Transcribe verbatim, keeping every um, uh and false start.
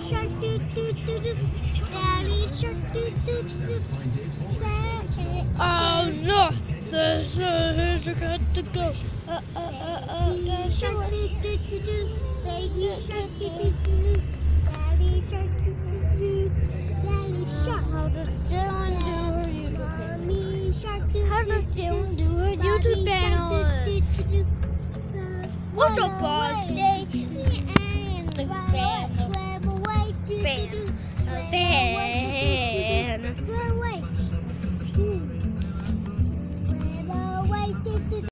shark, do do do do. Daddy shark, do do do. Oh no! There's uh, here's a got to go. Uh, uh, uh, uh, Baby shark, do do do do. Baby shark, do do do do. Daddy shark, do do do. Daddy shark. How does Dylan do her YouTube? Mommy shark, do How do does do. Dylan do her YouTube channel? What's up, boss? Today, and the family. Family.